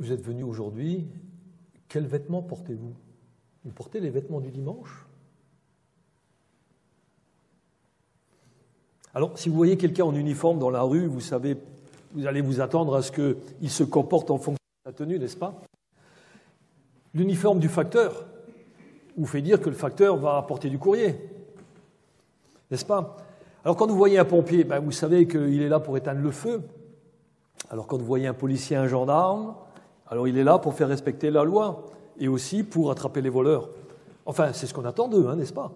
vous êtes venus aujourd'hui, quels vêtements portez-vous? Vous portez les vêtements du dimanche? Alors, si vous voyez quelqu'un en uniforme dans la rue, vous savez, vous allez vous attendre à ce qu'il se comporte en fonction de sa tenue, n'est-ce pas? L'uniforme du facteur vous fait dire que le facteur va apporter du courrier, n'est-ce pas? Alors, quand vous voyez un pompier, vous savez qu'il est là pour éteindre le feu. Alors, quand vous voyez un policier, un gendarme, alors il est là pour faire respecter la loi et aussi pour attraper les voleurs. Enfin, c'est ce qu'on attend d'eux, n'est-ce pas?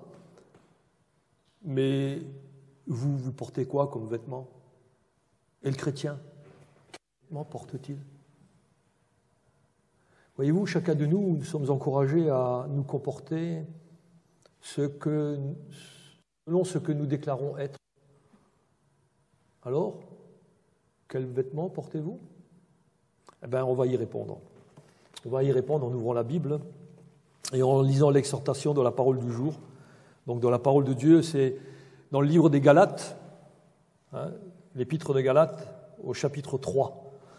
Mais vous portez quoi comme vêtements? Et le chrétien, quel vêtement porte-t-il? Voyez-vous, chacun de nous sommes encouragés à nous comporter selon ce que nous déclarons être. Alors, quels vêtements portez-vous? On va y répondre. On va y répondre en ouvrant la Bible et en lisant l'exhortation de la parole du jour. Donc, dans la parole de Dieu, c'est dans le livre des Galates, l'épître de Galates, au chapitre 3.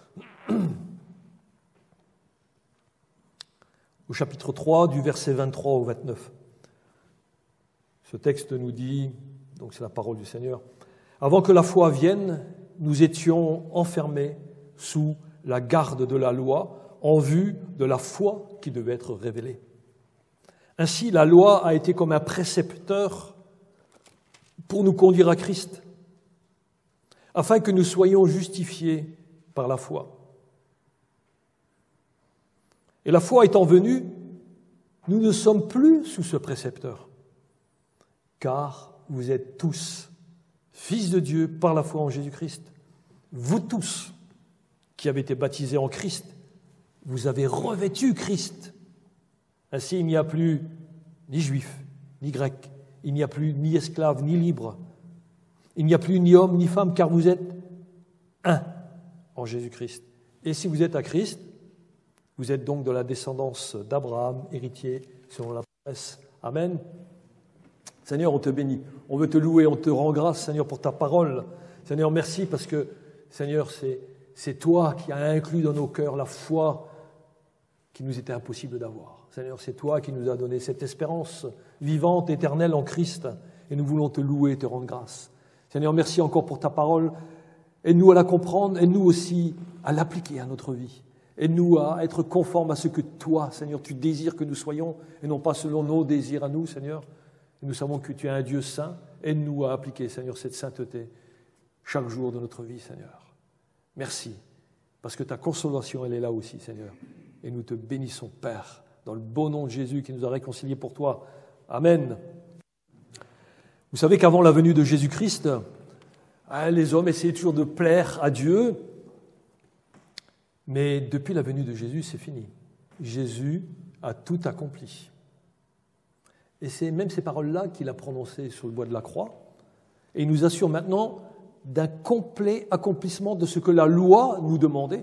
Au chapitre 3, du verset 23 au 29. Ce texte nous dit, donc c'est la parole du Seigneur, « Avant que la foi vienne, nous étions enfermés sous la garde de la loi en vue de la foi qui devait être révélée. Ainsi, la loi a été comme un précepteur pour nous conduire à Christ, afin que nous soyons justifiés par la foi. Et la foi étant venue, nous ne sommes plus sous ce précepteur, car vous êtes tous fils de Dieu par la foi en Jésus-Christ. Vous tous qui avez été baptisés en Christ, vous avez revêtu Christ. Ainsi, il n'y a plus ni juif, ni grec, il n'y a plus ni esclave, ni libre, il n'y a plus ni homme, ni femme, car vous êtes un en Jésus-Christ. Et si vous êtes à Christ, vous êtes donc de la descendance d'Abraham, héritier selon la promesse. Amen. Seigneur, on te bénit, on veut te louer, on te rend grâce, Seigneur, pour ta parole. Seigneur, merci parce que, Seigneur, c'est toi qui as inclus dans nos cœurs la foi qui nous était impossible d'avoir. Seigneur, c'est toi qui nous as donné cette espérance vivante, éternelle en Christ, et nous voulons te louer et te rendre grâce. Seigneur, merci encore pour ta parole. Aide-nous à la comprendre, aide-nous aussi à l'appliquer à notre vie. Aide-nous à être conformes à ce que toi, Seigneur, tu désires que nous soyons, et non pas selon nos désirs à nous, Seigneur. Et nous savons que tu es un Dieu saint. Aide-nous à appliquer, Seigneur, cette sainteté chaque jour de notre vie, Seigneur. Merci, parce que ta consolation, elle est là aussi, Seigneur. Et nous te bénissons, Père, dans le beau nom de Jésus qui nous a réconciliés pour toi. Amen. Vous savez qu'avant la venue de Jésus-Christ, les hommes essayaient toujours de plaire à Dieu. Mais depuis la venue de Jésus, c'est fini. Jésus a tout accompli. Et c'est même ces paroles-là qu'il a prononcées sur le bois de la croix. Et il nous assure maintenant d'un complet accomplissement de ce que la loi nous demandait.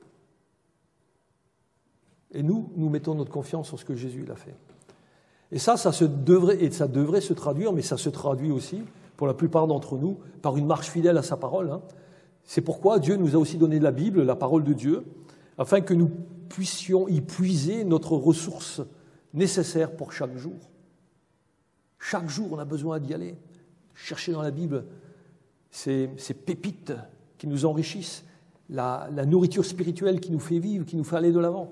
Et nous mettons notre confiance sur ce que Jésus l'a fait. Et ça devrait se traduire, mais ça se traduit aussi, pour la plupart d'entre nous, par une marche fidèle à sa parole. C'est pourquoi Dieu nous a aussi donné la Bible, la parole de Dieu, afin que nous puissions y puiser notre ressource nécessaire pour chaque jour. Chaque jour, on a besoin d'y aller, chercher dans la Bible ces pépites qui nous enrichissent, la nourriture spirituelle qui nous fait vivre, qui nous fait aller de l'avant.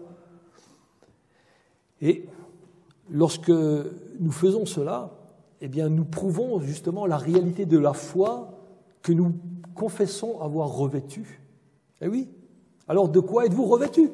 Et lorsque nous faisons cela, eh bien, nous prouvons justement la réalité de la foi que nous confessons avoir revêtue. Eh oui. Alors, de quoi êtes-vous revêtus?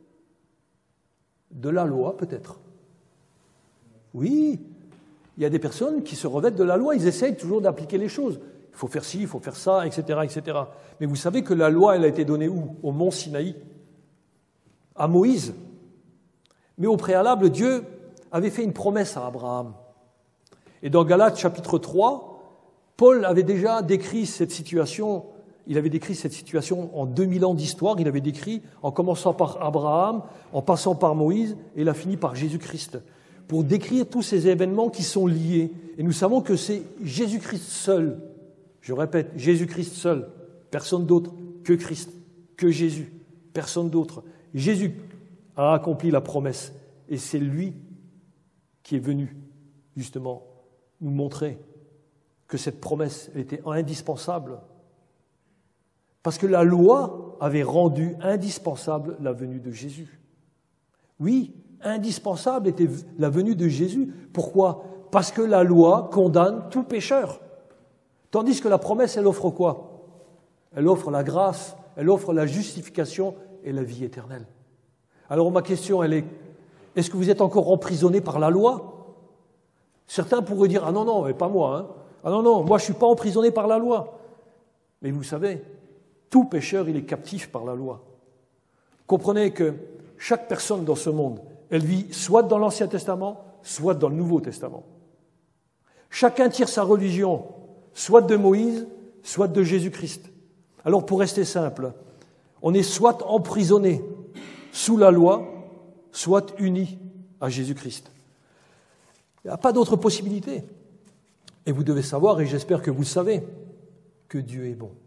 De la loi, peut-être. Oui. Il y a des personnes qui se revêtent de la loi, ils essayent toujours d'appliquer les choses. Il faut faire ci, il faut faire ça, etc., etc. Mais vous savez que la loi, elle a été donnée où? Au mont Sinaï, à Moïse. Mais au préalable, Dieu avait fait une promesse à Abraham. Et dans Galates chapitre 3, Paul avait déjà décrit cette situation. Il avait décrit cette situation en 2000 ans d'histoire. Il avait décrit en commençant par Abraham, en passant par Moïse, et il a fini par Jésus-Christ, pour décrire tous ces événements qui sont liés. Et nous savons que c'est Jésus-Christ seul, je répète, Jésus-Christ seul, personne d'autre que Christ, que Jésus, personne d'autre. Jésus a accompli la promesse et c'est lui qui est venu justement nous montrer que cette promesse était indispensable parce que la loi avait rendu indispensable la venue de Jésus. Oui, indispensable était la venue de Jésus. Pourquoi? Parce que la loi condamne tout pécheur. Tandis que la promesse, elle offre quoi? Elle offre la grâce, elle offre la justification et la vie éternelle. Alors ma question, elle est, est-ce que vous êtes encore emprisonné par la loi? Certains pourraient dire, ah non, non, mais pas moi. Hein. Ah non, non, moi je ne suis pas emprisonné par la loi. Mais vous savez, tout pécheur, il est captif par la loi. Comprenez que chaque personne dans ce monde, elle vit soit dans l'Ancien Testament, soit dans le Nouveau Testament. Chacun tire sa religion, soit de Moïse, soit de Jésus-Christ. Alors pour rester simple, on est soit emprisonné sous la loi, soit uni à Jésus-Christ. Il n'y a pas d'autre possibilité. Et vous devez savoir, et j'espère que vous le savez, que Dieu est bon.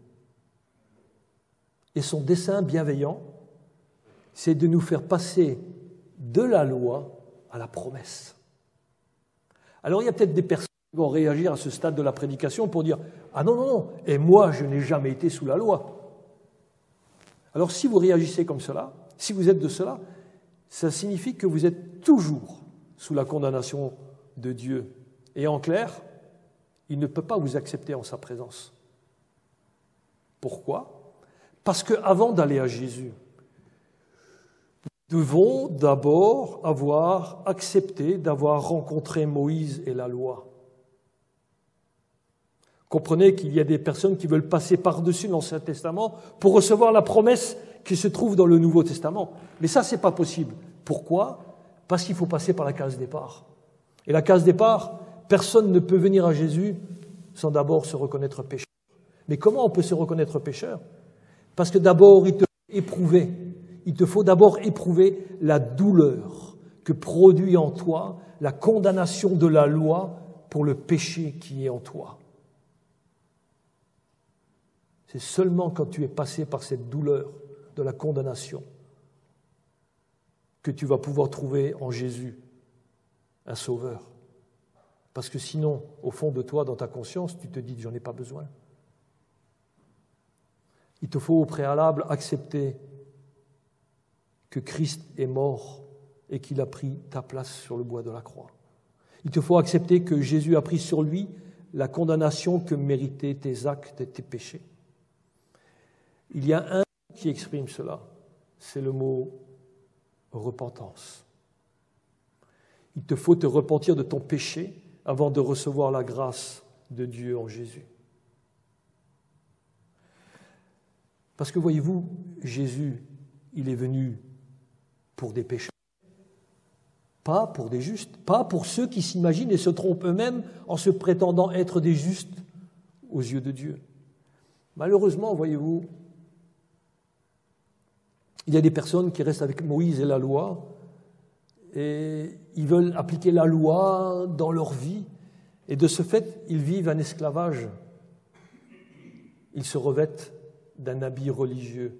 Et son dessein bienveillant, c'est de nous faire passer de la loi à la promesse. Alors il y a peut-être des personnes qui vont réagir à ce stade de la prédication pour dire « Ah non, non, non, et moi je n'ai jamais été sous la loi ». Alors si vous réagissez comme cela, si vous êtes de cela, ça signifie que vous êtes toujours sous la condamnation de Dieu. Et en clair, il ne peut pas vous accepter en sa présence. Pourquoi? Parce qu'avant d'aller à Jésus, nous devons d'abord avoir accepté d'avoir rencontré Moïse et la loi. Comprenez qu'il y a des personnes qui veulent passer par-dessus l'Ancien Testament pour recevoir la promesse qui se trouve dans le Nouveau Testament. Mais ça, ce n'est pas possible. Pourquoi? Parce qu'il faut passer par la case départ. Et la case départ, personne ne peut venir à Jésus sans d'abord se reconnaître pécheur. Mais comment on peut se reconnaître pécheur? Parce que d'abord, il te faut d'abord éprouver la douleur que produit en toi la condamnation de la loi pour le péché qui est en toi. C'est seulement quand tu es passé par cette douleur de la condamnation que tu vas pouvoir trouver en Jésus un sauveur. Parce que sinon, au fond de toi, dans ta conscience, tu te dis « j'en ai pas besoin ». Il te faut au préalable accepter que Christ est mort et qu'il a pris ta place sur le bois de la croix. Il te faut accepter que Jésus a pris sur lui la condamnation que méritaient tes actes et tes péchés. Il y a un mot qui exprime cela, c'est le mot repentance. Il te faut te repentir de ton péché avant de recevoir la grâce de Dieu en Jésus. Parce que voyez-vous, Jésus, il est venu pour des pécheurs, pas pour des justes, pas pour ceux qui s'imaginent et se trompent eux-mêmes en se prétendant être des justes aux yeux de Dieu. Malheureusement, voyez-vous, il y a des personnes qui restent avec Moïse et la loi et ils veulent appliquer la loi dans leur vie et de ce fait, ils vivent un esclavage. Ils se revêtent d'un habit religieux.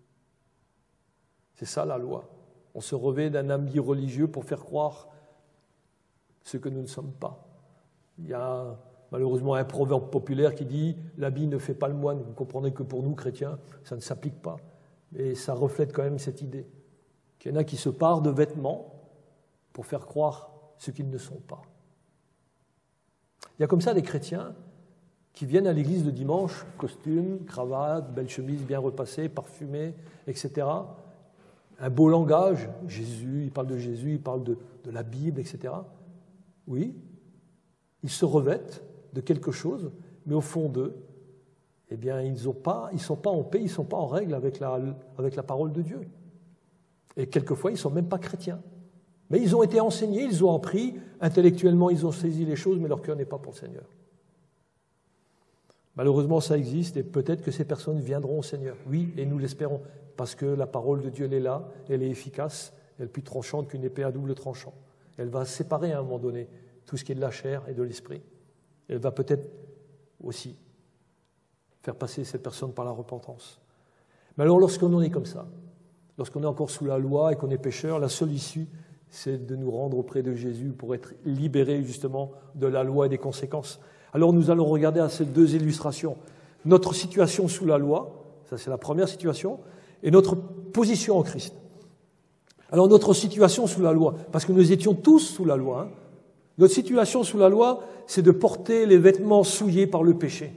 C'est ça la loi. On se revêt d'un habit religieux pour faire croire ce que nous ne sommes pas. Il y a malheureusement un proverbe populaire qui dit « l'habit ne fait pas le moine ». Vous comprenez que pour nous, chrétiens, ça ne s'applique pas. Et ça reflète quand même cette idée qu'il y en a qui se parent de vêtements pour faire croire ce qu'ils ne sont pas. Il y a comme ça des chrétiens qui viennent à l'église le dimanche, costume, cravate, belle chemise bien repassée, parfumée, etc. Un beau langage, Jésus, il parle de Jésus, il parle de la Bible, etc. Oui, ils se revêtent de quelque chose, mais au fond d'eux, eh bien, ils ne sont pas en paix, ils ne sont pas en règle avec la parole de Dieu. Et quelquefois, ils ne sont même pas chrétiens. Mais ils ont été enseignés, ils ont appris, intellectuellement, ils ont saisi les choses, mais leur cœur n'est pas pour le Seigneur. Malheureusement, ça existe et peut-être que ces personnes viendront au Seigneur. Oui, et nous l'espérons, parce que la parole de Dieu, elle est là, elle est efficace, elle est plus tranchante qu'une épée à double tranchant. Elle va séparer à un moment donné tout ce qui est de la chair et de l'esprit. Elle va peut-être aussi faire passer cette personne par la repentance. Mais alors, lorsqu'on en est comme ça, Lorsqu'on est encore sous la loi et qu'on est pécheur, la seule issue, c'est de nous rendre auprès de Jésus pour être libérés justement de la loi et des conséquences. Alors nous allons regarder à ces deux illustrations. Notre situation sous la loi, ça c'est la première situation, et notre position en Christ. Alors notre situation sous la loi, parce que nous étions tous sous la loi, notre situation sous la loi, c'est de porter les vêtements souillés par le péché.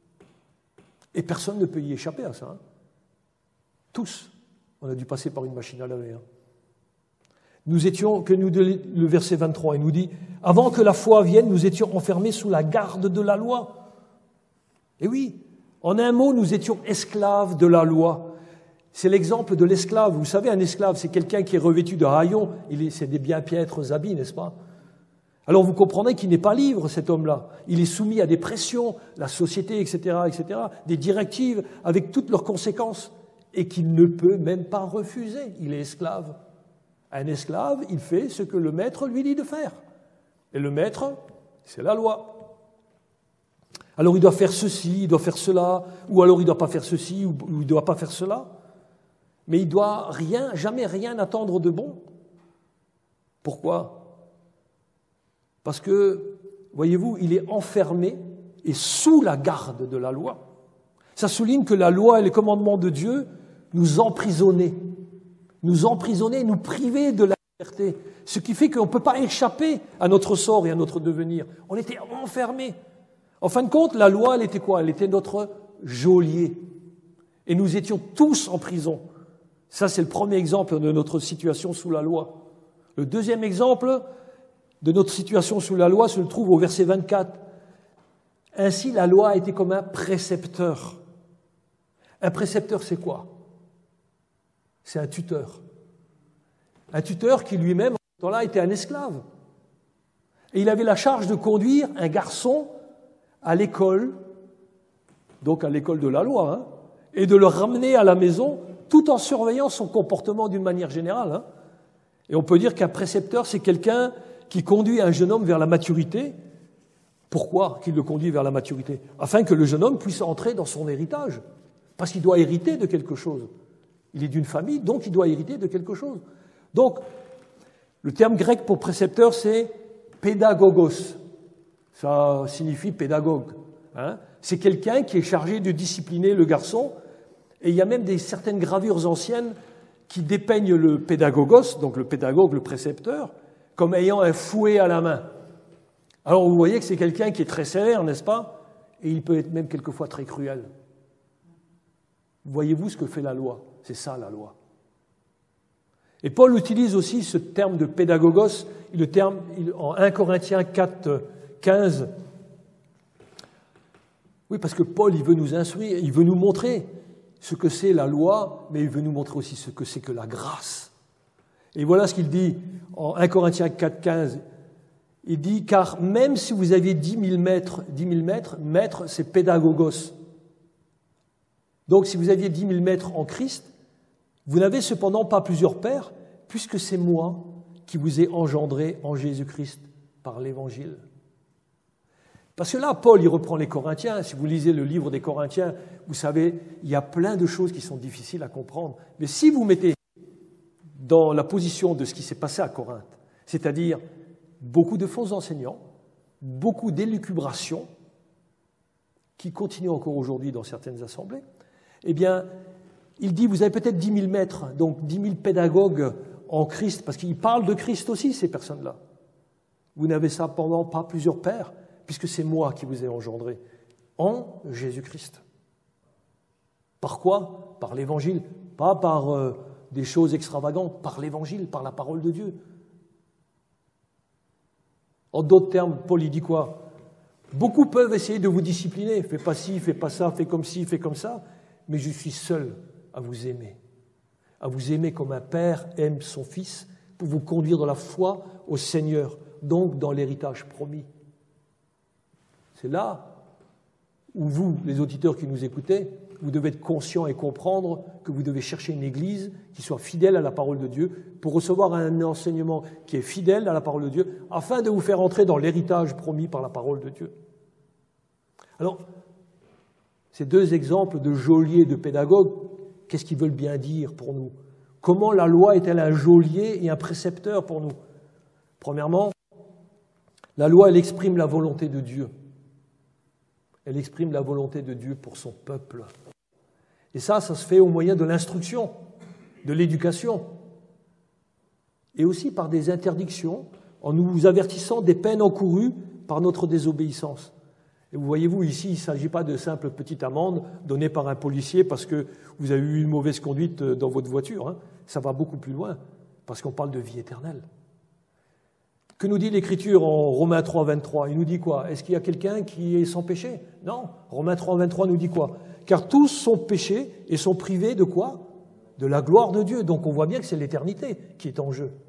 Et personne ne peut y échapper à ça. Tous, on a dû passer par une machine à laver. Nous étions, le verset 23, il nous dit, avant que la foi vienne, nous étions enfermés sous la garde de la loi. Et oui, en un mot, nous étions esclaves de la loi. C'est l'exemple de l'esclave. Vous savez, un esclave, c'est quelqu'un qui est revêtu de haillons, c'est des bien piètres habits, n'est-ce pas? Alors vous comprendrez qu'il n'est pas libre, cet homme-là. Il est soumis à des pressions, la société, etc., des directives avec toutes leurs conséquences, et qu'il ne peut même pas refuser. Il est esclave. Un esclave, il fait ce que le maître lui dit de faire. Et le maître, c'est la loi. Alors il doit faire ceci, il doit faire cela, ou alors il ne doit pas faire ceci, ou il ne doit pas faire cela. Mais il ne doit jamais rien attendre de bon. Pourquoi ? Parce que, voyez-vous, il est enfermé et sous la garde de la loi. Ça souligne que la loi et les commandements de Dieu nous emprisonnaient, nous privaient de la liberté, ce qui fait qu'on ne peut pas échapper à notre sort et à notre devenir. On était enfermés. En fin de compte, la loi, elle était quoi? Elle était notre geôlier. Et nous étions tous en prison. Ça, c'est le premier exemple de notre situation sous la loi. Le deuxième exemple de notre situation sous la loi se trouve au verset 24. Ainsi, la loi était comme un précepteur. Un précepteur, c'est quoi? C'est un tuteur. Un tuteur qui lui-même, en ce temps-là, était un esclave. Et il avait la charge de conduire un garçon à l'école, donc à l'école de la loi, et de le ramener à la maison tout en surveillant son comportement d'une manière générale. Et on peut dire qu'un précepteur, c'est quelqu'un qui conduit un jeune homme vers la maturité. Pourquoi qu'il le conduit vers la maturité? Afin que le jeune homme puisse entrer dans son héritage. Parce qu'il doit hériter de quelque chose. Il est d'une famille, donc il doit hériter de quelque chose. Donc, le terme grec pour précepteur, c'est pédagogos. Ça signifie pédagogue. C'est quelqu'un qui est chargé de discipliner le garçon. Et il y a même certaines gravures anciennes qui dépeignent le pédagogos, donc le pédagogue, le précepteur, comme ayant un fouet à la main. Alors vous voyez que c'est quelqu'un qui est très sévère, n'est-ce pas? Et il peut être même quelquefois très cruel. Voyez-vous ce que fait la loi? C'est ça la loi. Et Paul utilise aussi ce terme de pédagogos, en 1 Corinthiens 4, 15. Oui, parce que Paul, il veut nous instruire, il veut nous montrer ce que c'est la loi, mais il veut nous montrer aussi ce que c'est que la grâce. Et voilà ce qu'il dit en 1 Corinthiens 4, 15. Il dit, car même si vous aviez 10 000 mètres, mètre, c'est pédagogos. Donc si vous aviez 10 000 mètres en Christ, vous n'avez cependant pas plusieurs pères, puisque c'est moi qui vous ai engendré en Jésus-Christ par l'Évangile. Parce que là, Paul, il reprend les Corinthiens. Si vous lisez le livre des Corinthiens, vous savez, il y a plein de choses qui sont difficiles à comprendre. Mais si vous mettez dans la position de ce qui s'est passé à Corinthe, c'est-à-dire beaucoup de faux enseignants, beaucoup d'élucubrations, qui continuent encore aujourd'hui dans certaines assemblées, eh bien, il dit, vous avez peut-être 10 000 maîtres, donc 10 000 pédagogues en Christ, parce qu'ils parlent de Christ aussi, ces personnes-là. Vous n'avez cependant pas plusieurs pères, puisque c'est moi qui vous ai engendré, en Jésus-Christ. Par quoi? Par l'Évangile, pas par des choses extravagantes, par l'Évangile, par la parole de Dieu. En d'autres termes, Paul, il dit quoi? Beaucoup peuvent essayer de vous discipliner, fais pas ci, fais pas ça, fais comme ci, fais comme ça, mais je suis seul à vous aimer comme un père aime son fils, pour vous conduire dans la foi au Seigneur, donc dans l'héritage promis. C'est là où vous, les auditeurs qui nous écoutez, vous devez être conscients et comprendre que vous devez chercher une église qui soit fidèle à la parole de Dieu pour recevoir un enseignement qui est fidèle à la parole de Dieu afin de vous faire entrer dans l'héritage promis par la parole de Dieu. Alors, ces deux exemples de geôliers, de pédagogues, qu'est-ce qu'ils veulent bien dire pour nous? Comment la loi est-elle un geôlier et un précepteur pour nous? Premièrement, la loi, elle exprime la volonté de Dieu. Elle exprime la volonté de Dieu pour son peuple. Et ça se fait au moyen de l'instruction, de l'éducation, et aussi par des interdictions, en nous avertissant des peines encourues par notre désobéissance. Et vous voyez-vous, ici, il ne s'agit pas de simple petite amende donnée par un policier parce que vous avez eu une mauvaise conduite dans votre voiture. Hein. Ça va beaucoup plus loin, parce qu'on parle de vie éternelle. Que nous dit l'Écriture en Romains 3, 23? Il nous dit quoi? Est-ce qu'il y a quelqu'un qui est sans péché? Non. Romains 3, 23 nous dit quoi? Car tous sont péchés et sont privés de quoi? De la gloire de Dieu. Donc on voit bien que c'est l'éternité qui est en jeu.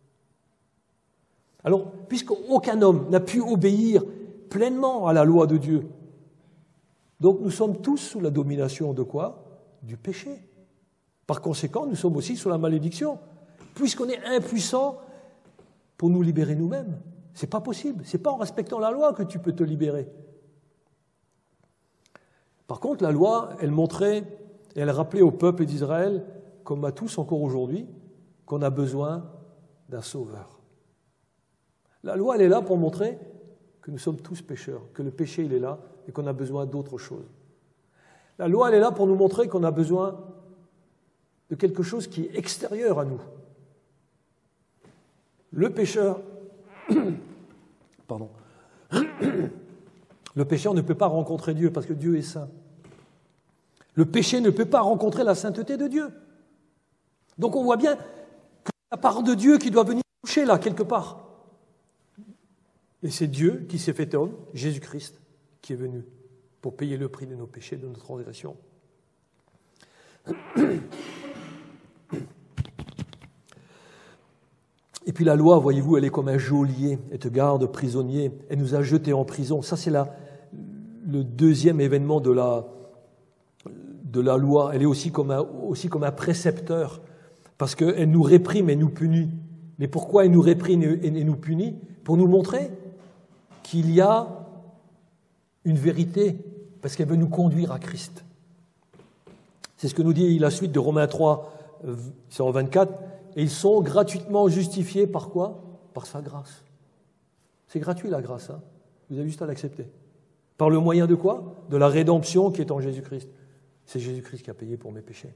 Alors, puisqu'aucun homme n'a pu obéir pleinement à la loi de Dieu, donc nous sommes tous sous la domination de quoi? Du péché. Par conséquent, nous sommes aussi sous la malédiction, puisqu'on est impuissant pour nous libérer nous-mêmes. Ce n'est pas possible. Ce n'est pas en respectant la loi que tu peux te libérer. Par contre, la loi, elle montrait et elle rappelait au peuple d'Israël, comme à tous encore aujourd'hui, qu'on a besoin d'un sauveur. La loi, elle est là pour montrer que nous sommes tous pécheurs, que le péché, il est là et qu'on a besoin d'autre chose. La loi, elle est là pour nous montrer qu'on a besoin de quelque chose qui est extérieur à nous. Le pécheur, pardon, le pécheur ne peut pas rencontrer Dieu parce que Dieu est saint. Le péché ne peut pas rencontrer la sainteté de Dieu. Donc on voit bien que c'est la part de Dieu qui doit venir toucher là, quelque part. Et c'est Dieu qui s'est fait homme, Jésus-Christ, qui est venu pour payer le prix de nos péchés, de nos transgressions. Et puis la loi, voyez-vous, elle est comme un geôlier, elle te garde prisonnier, elle nous a jetés en prison. Ça, c'est le deuxième événement de la loi. Elle est aussi comme un précepteur, parce qu'elle nous réprime et nous punit. Mais pourquoi elle nous réprime et nous punit? Pour nous montrer qu'il y a une vérité, parce qu'elle veut nous conduire à Christ. C'est ce que nous dit la suite de Romains 3, 24. Et ils sont gratuitement justifiés par quoi? Par sa grâce. C'est gratuit la grâce, hein? Vous avez juste à l'accepter. Par le moyen de quoi? De la rédemption qui est en Jésus-Christ. C'est Jésus-Christ qui a payé pour mes péchés.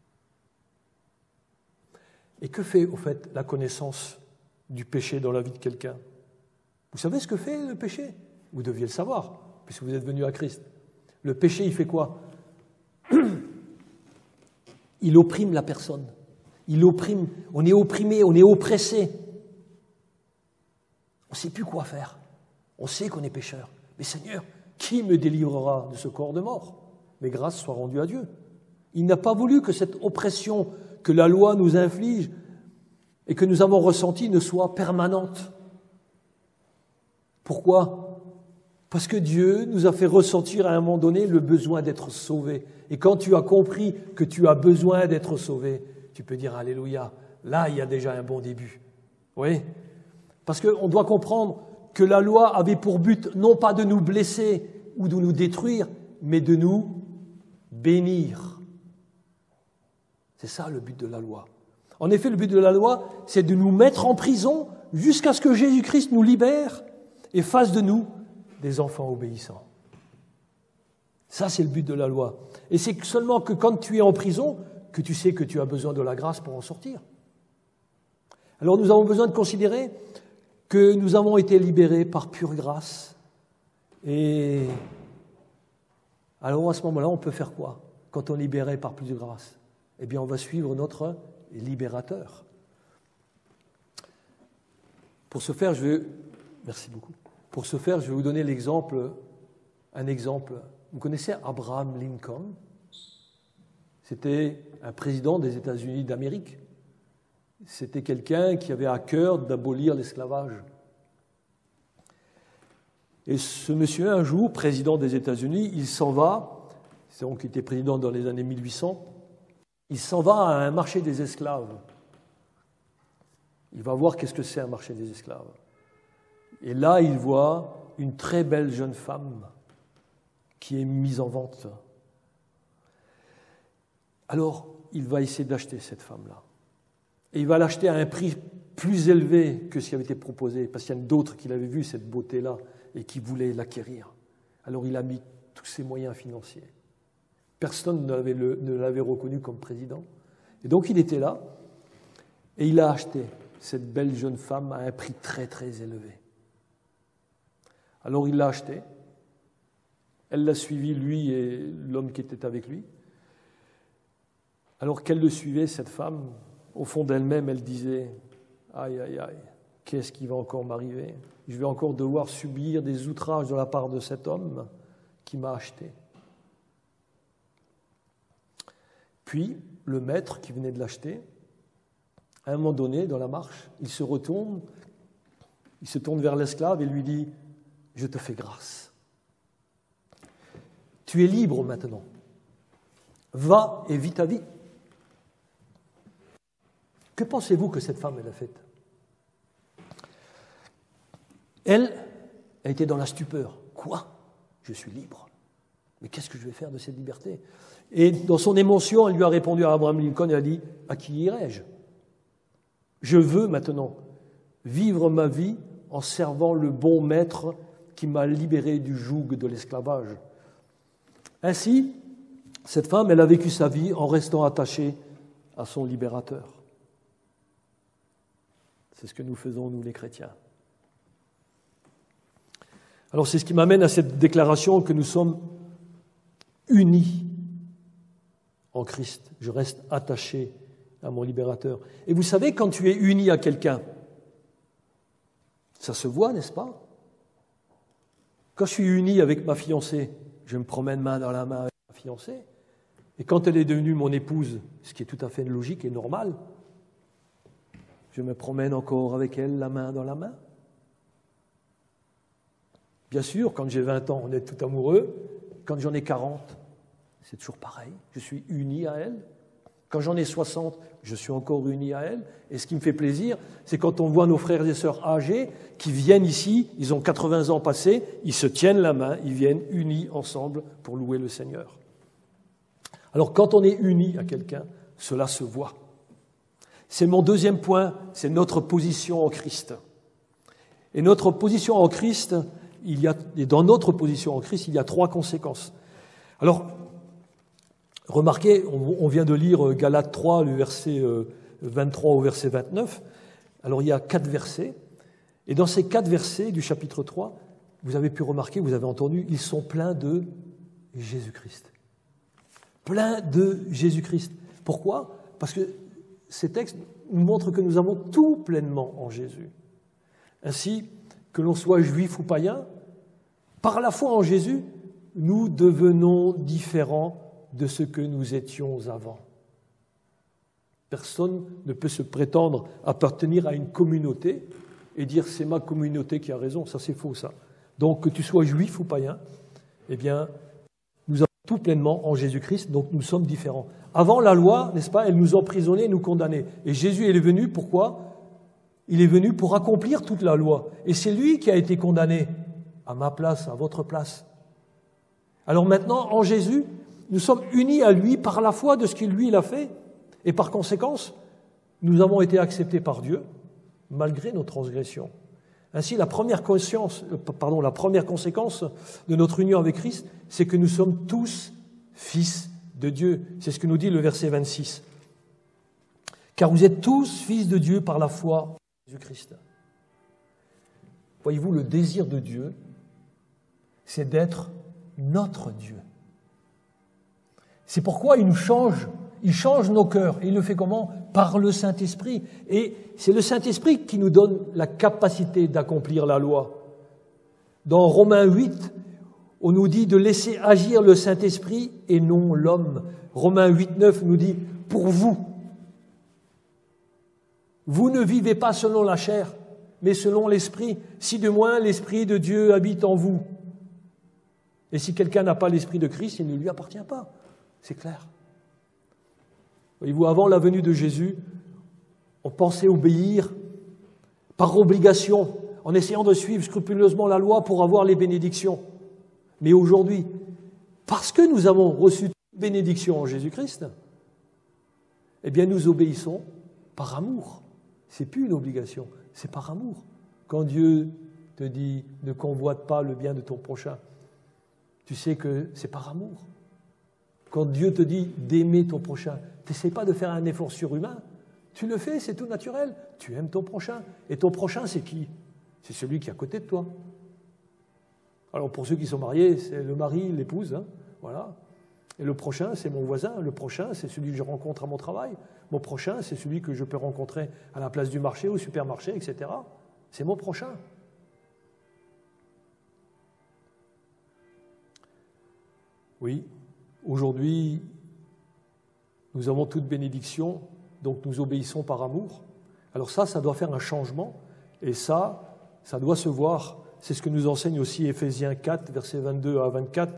Et que fait, au fait, la connaissance du péché dans la vie de quelqu'un? Vous savez ce que fait le péché? Vous deviez le savoir, puisque vous êtes venu à Christ. Le péché, il fait quoi? Il opprime la personne. Il opprime. On est opprimé, on est oppressé. On ne sait plus quoi faire. On sait qu'on est pécheur. Mais Seigneur, qui me délivrera de ce corps de mort? Mais grâce soit rendue à Dieu. Il n'a pas voulu que cette oppression que la loi nous inflige et que nous avons ressentie ne soit permanente. Pourquoi? Parce que Dieu nous a fait ressentir à un moment donné le besoin d'être sauvé. Et quand tu as compris que tu as besoin d'être sauvé, tu peux dire Alléluia. Là, il y a déjà un bon début. Oui? Parce qu'on doit comprendre que la loi avait pour but non pas de nous blesser ou de nous détruire, mais de nous bénir. C'est ça le but de la loi. En effet, le but de la loi, c'est de nous mettre en prison jusqu'à ce que Jésus-Christ nous libère et fasse de nous des enfants obéissants. Ça, c'est le but de la loi. Et c'est seulement que quand tu es en prison, que tu sais que tu as besoin de la grâce pour en sortir. Alors nous avons besoin de considérer que nous avons été libérés par pure grâce. Et alors à ce moment-là, on peut faire quoi? Quand on est libéré par pure grâce? Eh bien, on va suivre notre libérateur. Pour ce faire, merci beaucoup. Pour ce faire, je vais vous donner un exemple. Vous connaissez Abraham Lincoln? C'était un président des États-Unis d'Amérique. C'était quelqu'un qui avait à cœur d'abolir l'esclavage. Et ce monsieur, un jour, président des États-Unis, il s'en va, donc il était président dans les années 1800, il s'en va à un marché des esclaves. Il va voir qu'est-ce que c'est un marché des esclaves. Et là, il voit une très belle jeune femme qui est mise en vente. Alors, il va essayer d'acheter cette femme-là. Et il va l'acheter à un prix plus élevé que ce qui avait été proposé, parce qu'il y en a d'autres qui l'avaient vu, cette beauté-là, et qui voulaient l'acquérir. Alors il a mis tous ses moyens financiers. Personne ne l'avait reconnu comme président. Et donc il était là, et il a acheté cette belle jeune femme à un prix très très élevé. Alors il l'a achetée, elle l'a suivi, lui et l'homme qui était avec lui. Alors qu'elle le suivait, cette femme, au fond d'elle-même, elle disait « Aïe, aïe, aïe, qu'est-ce qui va encore m'arriver? Je vais encore devoir subir des outrages de la part de cet homme qui m'a acheté. » Puis, le maître qui venait de l'acheter, à un moment donné, dans la marche, il se tourne vers l'esclave et lui dit « Je te fais grâce. Tu es libre maintenant. Va et vis ta vie. » Que pensez-vous que cette femme elle a fait? Elle était dans la stupeur. Quoi? Je suis libre. Mais qu'est-ce que je vais faire de cette liberté? Et dans son émotion, elle lui a répondu à Abraham Lincoln, elle a dit, à qui irai-je? Je veux maintenant vivre ma vie en servant le bon maître qui m'a libéré du joug de l'esclavage. Ainsi, cette femme, elle a vécu sa vie en restant attachée à son libérateur. C'est ce que nous faisons, nous les chrétiens. Alors c'est ce qui m'amène à cette déclaration que nous sommes unis en Christ. Je reste attaché à mon libérateur. Et vous savez, quand tu es uni à quelqu'un, ça se voit, n'est-ce pas? Quand je suis uni avec ma fiancée, je me promène main dans la main avec ma fiancée. Et quand elle est devenue mon épouse, ce qui est tout à fait logique et normal, je me promène encore avec elle, la main dans la main. Bien sûr, quand j'ai 20 ans, on est tout amoureux. Quand j'en ai 40, c'est toujours pareil. Je suis uni à elle. Quand j'en ai 60, je suis encore uni à elle. Et ce qui me fait plaisir, c'est quand on voit nos frères et sœurs âgés qui viennent ici, ils ont 80 ans passés, ils se tiennent la main, ils viennent unis ensemble pour louer le Seigneur. Alors quand on est unis à quelqu'un, cela se voit. C'est mon deuxième point, c'est notre position en Christ. Et notre position en Christ, et dans notre position en Christ, il y a 3 conséquences. Alors, remarquez, on vient de lire Galates 3, le verset 23 au verset 29. Alors, il y a 4 versets. Et dans ces 4 versets du chapitre 3, vous avez pu remarquer, vous avez entendu, ils sont pleins de Jésus-Christ. Pleins de Jésus-Christ. Pourquoi? Parce que ces textes nous montrent que nous avons tout pleinement en Jésus. Ainsi, que l'on soit juif ou païen, par la foi en Jésus, nous devenons différents de ce que nous étions avant. Personne ne peut se prétendre appartenir à une communauté et dire c'est ma communauté qui a raison. Ça, c'est faux, ça. Donc, que tu sois juif ou païen, eh bien, nous avons tout pleinement en Jésus-Christ, donc nous sommes différents. Avant, la loi, n'est-ce pas, elle nous emprisonnait, nous condamnait. Et Jésus, il est venu, pourquoi? Il est venu pour accomplir toute la loi. Et c'est lui qui a été condamné à ma place, à votre place. Alors maintenant, en Jésus, nous sommes unis à lui par la foi de ce qu'il lui a fait. Et par conséquence, nous avons été acceptés par Dieu, malgré nos transgressions. Ainsi, la première conséquence de notre union avec Christ, c'est que nous sommes tous fils de Dieu. C'est ce que nous dit le verset 26. Car vous êtes tous fils de Dieu par la foi en Jésus-Christ. Voyez-vous, le désir de Dieu, c'est d'être notre Dieu. C'est pourquoi il nous change, il change nos cœurs. Et il le fait comment? Par le Saint-Esprit. Et c'est le Saint-Esprit qui nous donne la capacité d'accomplir la loi. Dans Romains 8, on nous dit de laisser agir le Saint-Esprit et non l'homme. Romains 8, 9 nous dit « Pour vous, vous ne vivez pas selon la chair, mais selon l'Esprit, si de moins l'Esprit de Dieu habite en vous. » Et si quelqu'un n'a pas l'Esprit de Christ, il ne lui appartient pas. C'est clair. Voyez-vous, avant la venue de Jésus, on pensait obéir par obligation, en essayant de suivre scrupuleusement la loi pour avoir les bénédictions. Mais aujourd'hui, parce que nous avons reçu toute bénédiction en Jésus-Christ, eh bien nous obéissons par amour. C'est plus une obligation, c'est par amour. Quand Dieu te dit « ne convoite pas le bien de ton prochain », tu sais que c'est par amour. Quand Dieu te dit d'aimer ton prochain, tu n'essaies pas de faire un effort surhumain. Tu le fais, c'est tout naturel. Tu aimes ton prochain. Et ton prochain, c'est qui? C'est celui qui est à côté de toi. Alors pour ceux qui sont mariés, c'est le mari, l'épouse, hein, voilà. Et le prochain, c'est mon voisin. Le prochain, c'est celui que je rencontre à mon travail. Mon prochain, c'est celui que je peux rencontrer à la place du marché, au supermarché, etc. C'est mon prochain. Oui, aujourd'hui, nous avons toute bénédiction, donc nous obéissons par amour. Alors ça doit faire un changement, et ça doit se voir. C'est ce que nous enseigne aussi Éphésiens 4, versets 22 à 24.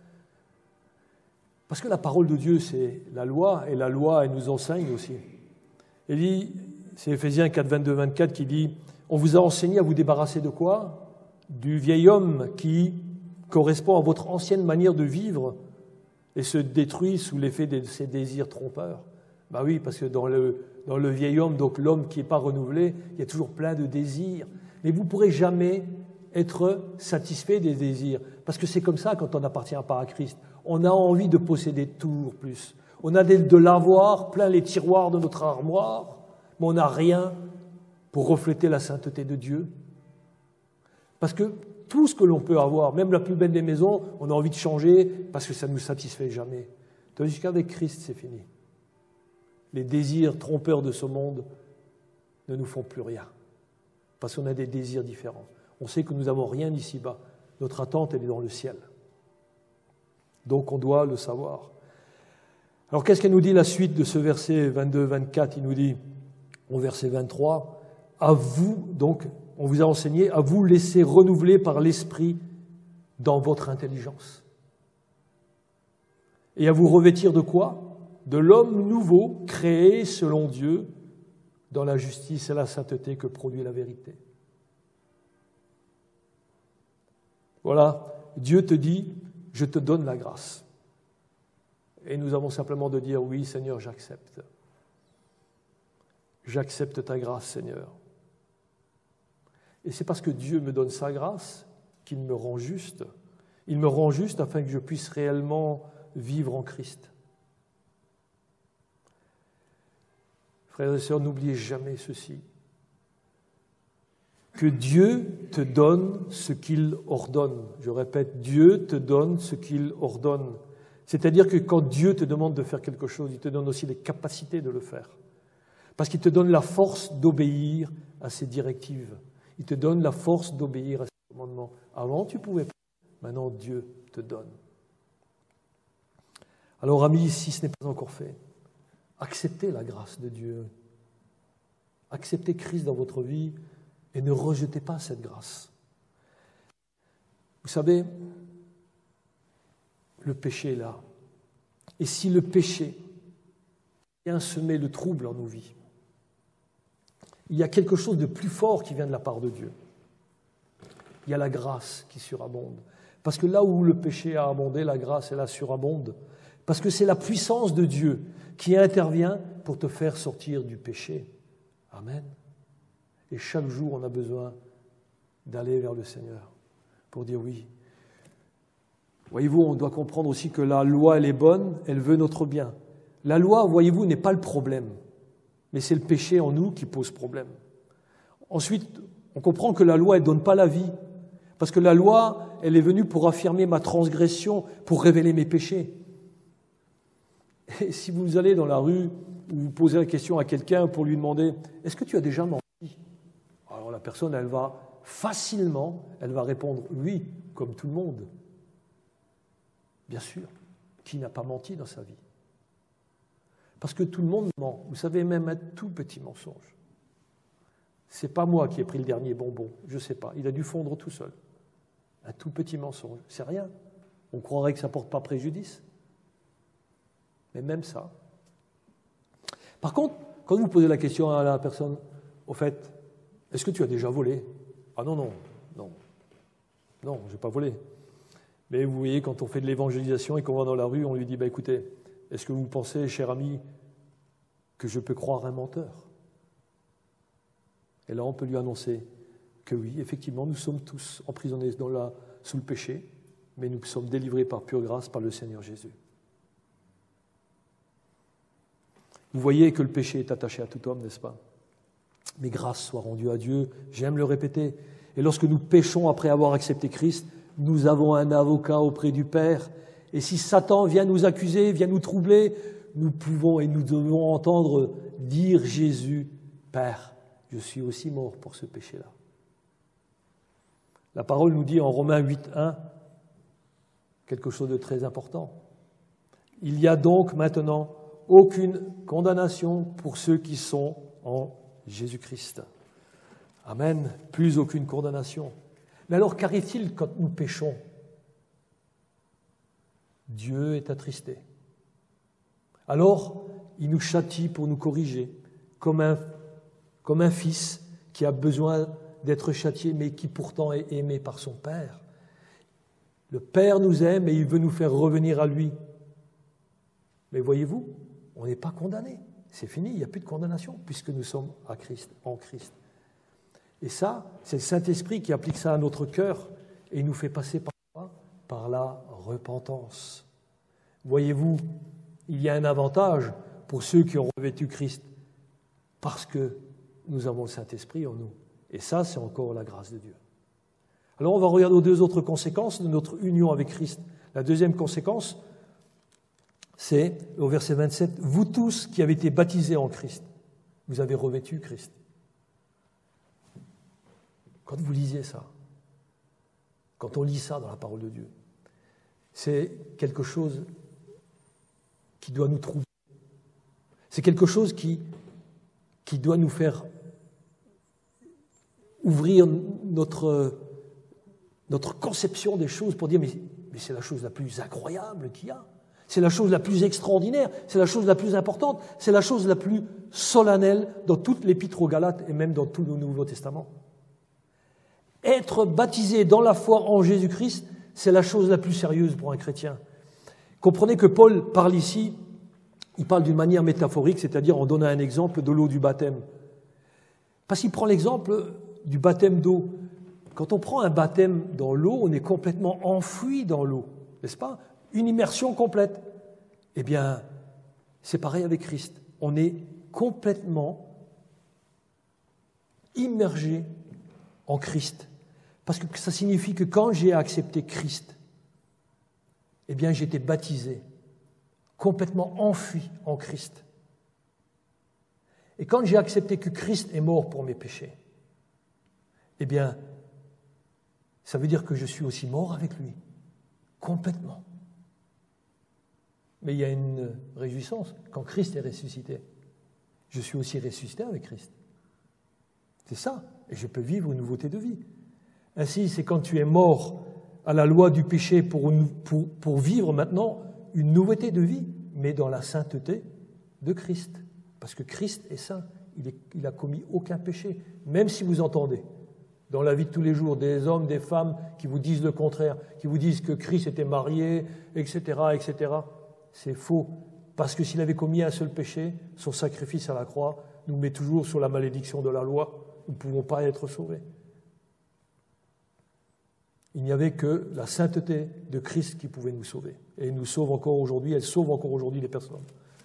Parce que la parole de Dieu, c'est la loi, et la loi, elle nous enseigne aussi. Il dit, c'est Éphésiens 4, 22, 24 qui dit « On vous a enseigné à vous débarrasser de quoi? Du vieil homme qui correspond à votre ancienne manière de vivre et se détruit sous l'effet de ses désirs trompeurs. » Ben oui, parce que dans le vieil homme, donc l'homme qui n'est pas renouvelé, il y a toujours plein de désirs. Mais vous ne pourrez jamais être satisfait des désirs. Parce que c'est comme ça quand on n'appartient pas à Christ. On a envie de posséder toujours plus. On a de l'avoir plein les tiroirs de notre armoire, mais on n'a rien pour refléter la sainteté de Dieu. Parce que tout ce que l'on peut avoir, même la plus belle des maisons, on a envie de changer parce que ça ne nous satisfait jamais. Tandis qu'avec Christ, c'est fini. Les désirs trompeurs de ce monde ne nous font plus rien. Parce qu'on a des désirs différents. On sait que nous n'avons rien ici-bas. Notre attente, elle est dans le ciel. Donc on doit le savoir. Alors qu'est-ce qu'elle nous dit la suite de ce verset 22-24? Il nous dit, au verset 23, « À vous, donc, on vous a enseigné, à vous laisser renouveler par l'Esprit dans votre intelligence. Et à vous revêtir de quoi? De l'homme nouveau, créé selon Dieu, dans la justice et la sainteté que produit la vérité. » Voilà, Dieu te dit, je te donne la grâce. Et nous avons simplement de dire, oui Seigneur, j'accepte. J'accepte ta grâce, Seigneur. Et c'est parce que Dieu me donne sa grâce qu'il me rend juste. Il me rend juste afin que je puisse réellement vivre en Christ. Frères et sœurs, n'oubliez jamais ceci. Que Dieu te donne ce qu'il ordonne. Je répète, Dieu te donne ce qu'il ordonne. C'est-à-dire que quand Dieu te demande de faire quelque chose, il te donne aussi les capacités de le faire. Parce qu'il te donne la force d'obéir à ses directives. Il te donne la force d'obéir à ses commandements. Avant, tu ne pouvais pas. Maintenant, Dieu te donne. Alors, amis, si ce n'est pas encore fait, acceptez la grâce de Dieu. Acceptez Christ dans votre vie et ne rejetez pas cette grâce. Vous savez, le péché est là. Et si le péché vient semer le trouble en nos vies, il y a quelque chose de plus fort qui vient de la part de Dieu. Il y a la grâce qui surabonde. Parce que là où le péché a abondé, la grâce, elle a surabonde. Parce que c'est la puissance de Dieu qui intervient pour te faire sortir du péché. Amen. Et chaque jour, on a besoin d'aller vers le Seigneur pour dire oui. Voyez-vous, on doit comprendre aussi que la loi, elle est bonne, elle veut notre bien. La loi, voyez-vous, n'est pas le problème, mais c'est le péché en nous qui pose problème. Ensuite, on comprend que la loi, elle ne donne pas la vie, parce que la loi, elle est venue pour affirmer ma transgression, pour révéler mes péchés. Et si vous allez dans la rue, ou vous posez la question à quelqu'un pour lui demander « Est-ce que tu as déjà menti ?» Alors la personne, elle va répondre « Oui », comme tout le monde. Bien sûr, qui n'a pas menti dans sa vie? Parce que tout le monde ment. Vous savez, même un tout petit mensonge. C'est pas moi qui ai pris le dernier bonbon, je ne sais pas. Il a dû fondre tout seul. Un tout petit mensonge, c'est rien. On croirait que ça ne porte pas préjudice. Mais même ça. Par contre, quand vous posez la question à la personne, au fait, est-ce que tu as déjà volé? Ah non, je n'ai pas volé. Mais vous voyez, quand on fait de l'évangélisation et qu'on va dans la rue, on lui dit, écoutez, est-ce que vous pensez, cher ami, que je peux croire un menteur? Et là, on peut lui annoncer que oui, effectivement, nous sommes tous emprisonnés sous le péché, mais nous sommes délivrés par pure grâce par le Seigneur Jésus. Vous voyez que le péché est attaché à tout homme, n'est-ce pas? Mais grâce soit rendue à Dieu, j'aime le répéter. Et lorsque nous péchons après avoir accepté Christ, nous avons un avocat auprès du Père. Et si Satan vient nous accuser, vient nous troubler, nous pouvons et nous devons entendre dire Jésus, Père, je suis aussi mort pour ce péché-là. La parole nous dit en Romains 8:1 quelque chose de très important. Il y a donc maintenant aucune condamnation pour ceux qui sont en Jésus-Christ. Amen. Plus aucune condamnation. Mais alors, qu'arrive-t-il quand nous péchons? Dieu est attristé. Alors, il nous châtie pour nous corriger, comme un fils qui a besoin d'être châtié, mais qui pourtant est aimé par son Père. Le Père nous aime et il veut nous faire revenir à lui. Mais voyez-vous, on n'est pas condamné. C'est fini, il n'y a plus de condamnation, puisque nous sommes en Christ. Et ça, c'est le Saint-Esprit qui applique ça à notre cœur et il nous fait passer par quoi? Par la repentance. Voyez-vous, il y a un avantage pour ceux qui ont revêtu Christ, parce que nous avons le Saint-Esprit en nous. Et ça, c'est encore la grâce de Dieu. Alors, on va regarder aux deux autres conséquences de notre union avec Christ. La deuxième conséquence, c'est au verset 27, « Vous tous qui avez été baptisés en Christ, vous avez revêtu Christ. » Quand vous lisez ça, quand on lit ça dans la parole de Dieu, c'est quelque chose qui doit nous troubler. C'est quelque chose qui doit nous faire ouvrir notre conception des choses pour dire mais c'est la chose la plus incroyable qu'il y a. C'est la chose la plus extraordinaire, c'est la chose la plus importante, c'est la chose la plus solennelle dans toute l'Épître aux Galates et même dans tout le Nouveau Testament. Être baptisé dans la foi en Jésus-Christ, c'est la chose la plus sérieuse pour un chrétien. Comprenez que Paul parle ici, il parle d'une manière métaphorique, c'est-à-dire en donnant un exemple de l'eau du baptême. Parce qu'il prend l'exemple du baptême d'eau. Quand on prend un baptême dans l'eau, on est complètement enfoui dans l'eau, n'est-ce pas? Une immersion complète. Eh bien, c'est pareil avec Christ. On est complètement immergé en Christ. Parce que ça signifie que quand j'ai accepté Christ, eh bien, j'ai été baptisé, complètement enfui en Christ. Et quand j'ai accepté que Christ est mort pour mes péchés, eh bien, ça veut dire que je suis aussi mort avec lui, complètement. Mais il y a une réjouissance, quand Christ est ressuscité, je suis aussi ressuscité avec Christ. C'est ça, et je peux vivre une nouveauté de vie. Ainsi, c'est quand tu es mort à la loi du péché pour vivre maintenant une nouveauté de vie, mais dans la sainteté de Christ. Parce que Christ est saint, il n'a commis aucun péché. Même si vous entendez, dans la vie de tous les jours, des hommes, des femmes qui vous disent le contraire, qui vous disent que Christ était marié, etc., etc., c'est faux. Parce que s'il avait commis un seul péché, son sacrifice à la croix nous met toujours sur la malédiction de la loi. Nous ne pouvons pas être sauvés. Il n'y avait que la sainteté de Christ qui pouvait nous sauver. Et elle nous sauve encore aujourd'hui, elle sauve encore aujourd'hui les personnes.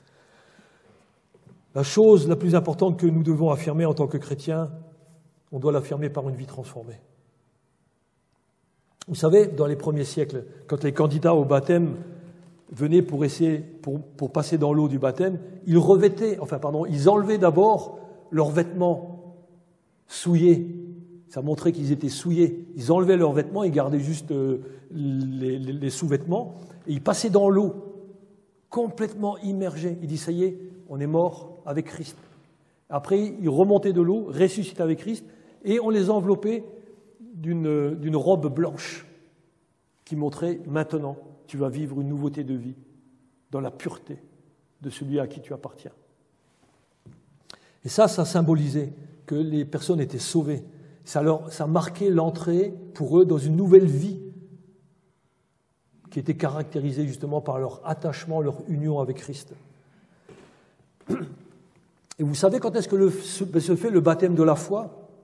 La chose la plus importante que nous devons affirmer en tant que chrétiens, on doit l'affirmer par une vie transformée. Vous savez, dans les premiers siècles, quand les candidats au baptême venaient pour passer dans l'eau du baptême, ils enlevaient d'abord leurs vêtements souillés. Ça montrait qu'ils étaient souillés. Ils enlevaient leurs vêtements, ils gardaient juste les sous-vêtements, et ils passaient dans l'eau, complètement immergés. Ils disaient, ça y est, on est mort avec Christ. Après, ils remontaient de l'eau, ressuscitaient avec Christ, et on les enveloppait d'une robe blanche qui montrait, maintenant, tu vas vivre une nouveauté de vie dans la pureté de celui à qui tu appartiens. Et ça symbolisait que les personnes étaient sauvées. Ça marquait l'entrée pour eux dans une nouvelle vie qui était caractérisée justement par leur attachement, leur union avec Christ. Et vous savez quand est-ce que se fait le baptême de la foi?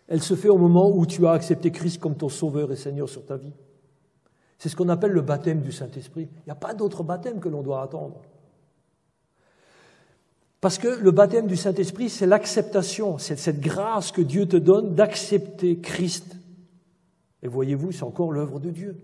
Elle se fait au moment où tu as accepté Christ comme ton Sauveur et Seigneur sur ta vie. C'est ce qu'on appelle le baptême du Saint-Esprit. Il n'y a pas d'autre baptême que l'on doit attendre. Parce que le baptême du Saint-Esprit, c'est l'acceptation, c'est cette grâce que Dieu te donne d'accepter Christ. Et voyez-vous, c'est encore l'œuvre de Dieu.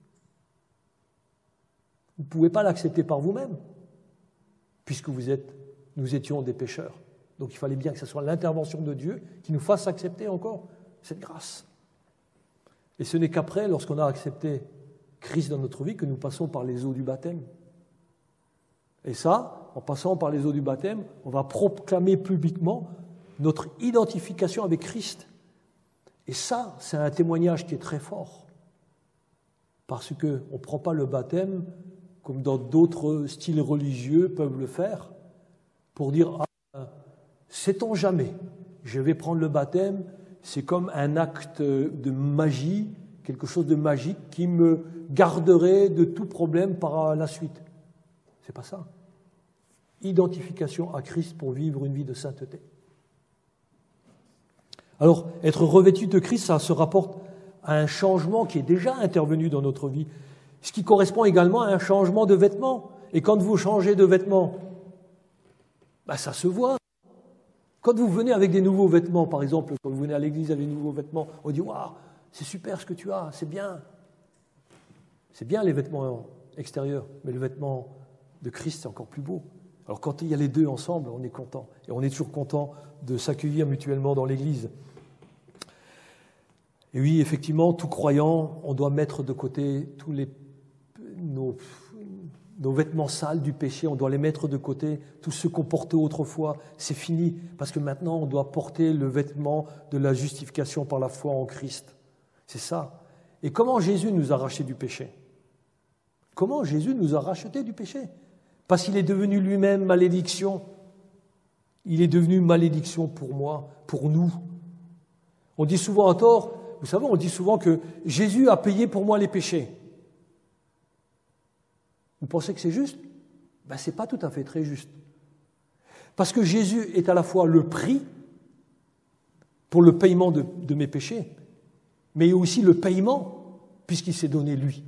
Vous ne pouvez pas l'accepter par vous-même, puisque nous étions des pécheurs. Donc il fallait bien que ce soit l'intervention de Dieu qui nous fasse accepter encore cette grâce. Et ce n'est qu'après, lorsqu'on a accepté Christ dans notre vie, que nous passons par les eaux du baptême. Et ça, en passant par les eaux du baptême, on va proclamer publiquement notre identification avec Christ. Et ça, c'est un témoignage qui est très fort. Parce qu'on ne prend pas le baptême comme dans d'autres styles religieux peuvent le faire, pour dire « Ah, sait-on jamais, je vais prendre le baptême, c'est comme un acte de magie, quelque chose de magique qui me garderait de tout problème par la suite. » C'est pas ça. Identification à Christ pour vivre une vie de sainteté. Alors, être revêtu de Christ, ça se rapporte à un changement qui est déjà intervenu dans notre vie, ce qui correspond également à un changement de vêtements. Et quand vous changez de vêtements, ça se voit. Quand vous venez avec des nouveaux vêtements, par exemple, quand vous venez à l'église avec des nouveaux vêtements, on dit « Waouh, c'est super ce que tu as, c'est bien. » C'est bien les vêtements extérieurs, mais le vêtement de Christ, c'est encore plus beau. Alors quand il y a les deux ensemble, on est content. Et on est toujours content de s'accueillir mutuellement dans l'église. Et oui, effectivement, tout croyant, on doit mettre de côté tous nos vêtements sales du péché, on doit les mettre de côté. Tout ce qu'on portait autrefois, c'est fini. Parce que maintenant, on doit porter le vêtement de la justification par la foi en Christ. C'est ça. Et comment Jésus nous a rachetés du péché? Comment Jésus nous a rachetés du péché? Parce qu'il est devenu lui-même malédiction. Il est devenu malédiction pour moi, pour nous. On dit souvent à tort, vous savez, on dit souvent que Jésus a payé pour moi les péchés. Vous pensez que c'est juste? Ce n'est pas tout à fait très juste. Parce que Jésus est à la fois le prix pour le paiement de mes péchés, mais aussi le paiement puisqu'il s'est donné lui.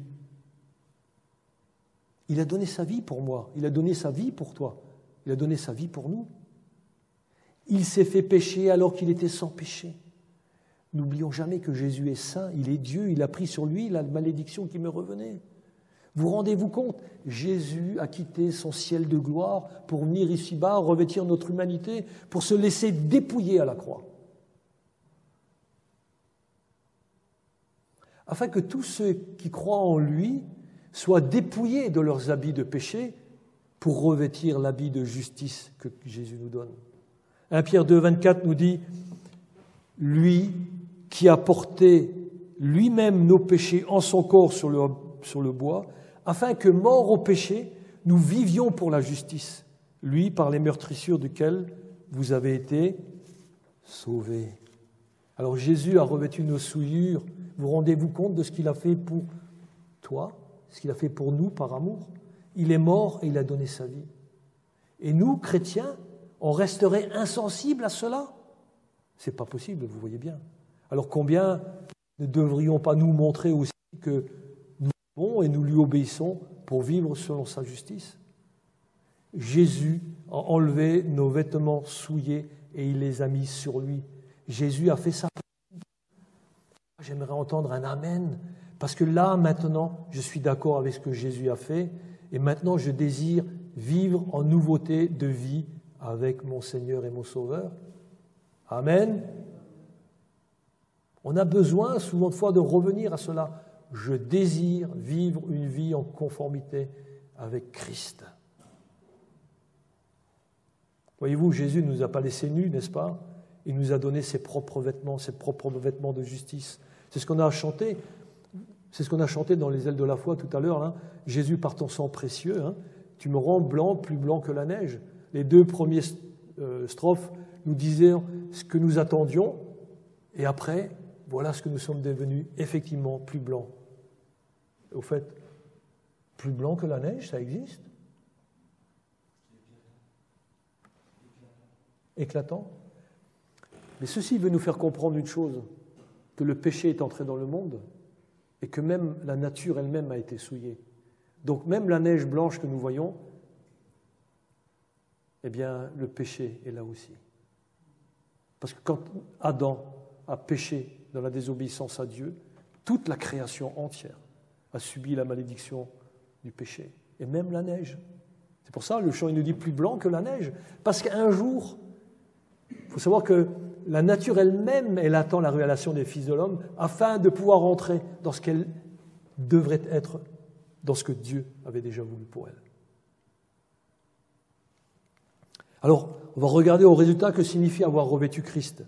Il a donné sa vie pour moi, il a donné sa vie pour toi, il a donné sa vie pour nous. Il s'est fait pécher alors qu'il était sans péché. N'oublions jamais que Jésus est saint, il est Dieu, il a pris sur lui la malédiction qui me revenait. Vous rendez-vous compte? Jésus a quitté son ciel de gloire pour venir ici-bas, revêtir notre humanité, pour se laisser dépouiller à la croix. Afin que tous ceux qui croient en lui soient dépouillés de leurs habits de péché pour revêtir l'habit de justice que Jésus nous donne. 1 Pierre 2, 24 nous dit « Lui qui a porté lui-même nos péchés en son corps sur le bois, afin que, morts au péché, nous vivions pour la justice, lui par les meurtrissures duquel vous avez été sauvés. » Alors Jésus a revêtu nos souillures. Vous rendez-vous compte de ce qu'il a fait pour toi, ce qu'il a fait pour nous par amour? Il est mort et il a donné sa vie. Et nous, chrétiens, on resterait insensibles à cela? C'est pas possible, vous voyez bien. Alors combien ne devrions pas nous montrer aussi que nous vivons et nous lui obéissons pour vivre selon sa justice? Jésus a enlevé nos vêtements souillés et il les a mis sur lui. Jésus a fait ça. J'aimerais entendre un amen, parce que là, maintenant, je suis d'accord avec ce que Jésus a fait, et maintenant, je désire vivre en nouveauté de vie avec mon Seigneur et mon Sauveur. Amen. On a besoin, souvent de fois, de revenir à cela. Je désire vivre une vie en conformité avec Christ. Voyez-vous, Jésus ne nous a pas laissés nus, n'est-ce pas? Il nous a donné ses propres vêtements de justice. C'est ce qu'on a chanté. C'est ce qu'on a chanté dans les ailes de la foi tout à l'heure. Hein. Jésus, par ton sang précieux, hein, tu me rends blanc, plus blanc que la neige. Les deux premières strophes nous disaient ce que nous attendions, et après, voilà ce que nous sommes devenus, effectivement, plus blancs. Au fait, plus blanc que la neige, ça existe? Éclatant. Mais ceci veut nous faire comprendre une chose, que le péché est entré dans le monde et que même la nature elle-même a été souillée. Donc même la neige blanche que nous voyons, eh bien le péché est là aussi. Parce que quand Adam a péché dans la désobéissance à Dieu, toute la création entière a subi la malédiction du péché. Et même la neige. C'est pour ça que le chant il nous dit plus blanc que la neige. Parce qu'un jour, il faut savoir que la nature elle-même, elle attend la révélation des fils de l'homme afin de pouvoir entrer dans ce qu'elle devrait être, dans ce que Dieu avait déjà voulu pour elle. Alors, on va regarder au résultat que signifie avoir revêtu Christ.